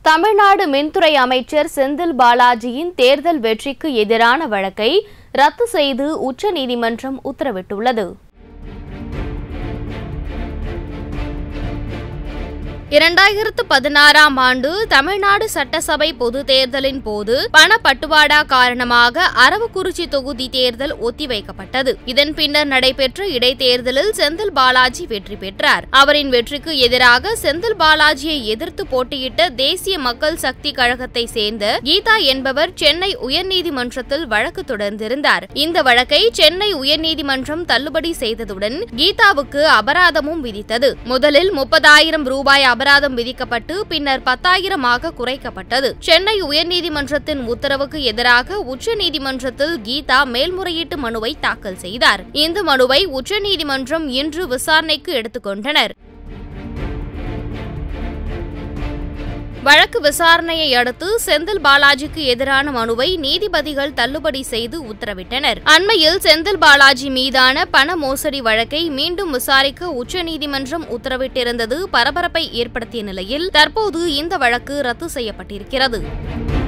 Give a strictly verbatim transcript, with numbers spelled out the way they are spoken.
தமிழ்நாடு மின்துறை அமைச்சர் செந்தில் பாலாஜியின் தேர்தல் வெற்றிக்கு எதிரான வழக்கை ரத்து செய்து உச்சநீதிமன்றம் உத்தரவிட்டுள்ளது. இரண்டாயிரத்து பதினாறாம் ஆண்டு தமிழ்நாடு சட்டசபை பொது தேர்தலின் போது பணப்பட்டுவாடா காரணமாக அரவக்குறிச்சி தொகுதி தேர்தல் ஒத்திவைக்கப்பட்டது. இதன் பின்னர் நடைபெற்ற இடைத்தேர்தலில் செந்தில் பாலாஜி வெற்றி பெற்றார். அவரின் வெற்றிக்கு எதிராக செந்தில் பாலாஜியை எதிர்த்து போட்டியிட்ட தேசிய மக்கள் சக்தி கழகத்தை சேர்ந்த கீதா என்பவர் சென்னை உயர்நீதிமன்றத்தில் வழக்கு தொடர்ந்திருந்தார். இந்த வழக்கை சென்னை உயர்நீதிமன்றம் தள்ளுபடி செய்ததுடன் கீதாவுக்கு அபராதமும் விதித்தது. முதலில் முப்பதாயிரம் ரூபாய் அபராதம் விதிக்கப்பட்டு பின்னர் பத்தாயிரமாக குறைக்கப்பட்டது. சென்னை உயர்நீதிமன்றத்தின் உத்தரவுக்கு எதிராக உச்சநீதிமன்றத்தில் கீதா மேல்முறையீட்டு மனுவை தாக்கல் செய்தார். இந்த மனுவை உச்சநீதிமன்றம் இன்று விசாரணைக்கு எடுத்துக்கொண்டனர். வழக்கு விசாரணையை அடுத்து செந்தில் பாலாஜிக்கு எதிரான மனுவை நீதிபதிகள் தள்ளுபடி செய்து உத்தரவிட்டனர். அண்மையில் செந்தில் பாலாஜி மீதான பண மோசடி வழக்கை மீண்டும் விசாரிக்க உச்சநீதிமன்றம் உத்தரவிட்டிருந்தது பரபரப்பை ஏற்படுத்திய நிலையில் தற்போது இந்த வழக்கு ரத்து செய்யப்பட்டிருக்கிறது.